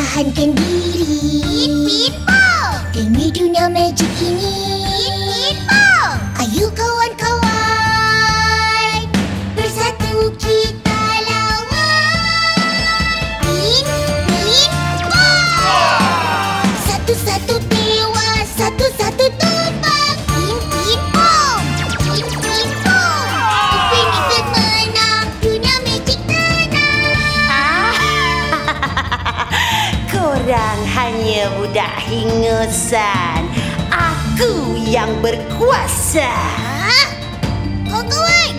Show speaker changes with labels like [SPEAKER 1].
[SPEAKER 1] pertahankan diri.
[SPEAKER 2] Pin Pong.
[SPEAKER 1] Demi dunia magic ini.
[SPEAKER 2] Pin Pong.
[SPEAKER 1] Ayo kawan-kawan, bersatu kita lawan.
[SPEAKER 2] Pin Pong.
[SPEAKER 1] Satu-satu tewas, satu-satu tumbang.
[SPEAKER 2] Pin Pong.
[SPEAKER 1] Pin Pong. Upin Ipin menang, dunia magic tenang.
[SPEAKER 3] Korang hanya budak hingusan. Aku yang berkuasa.
[SPEAKER 1] Kawan-kawan,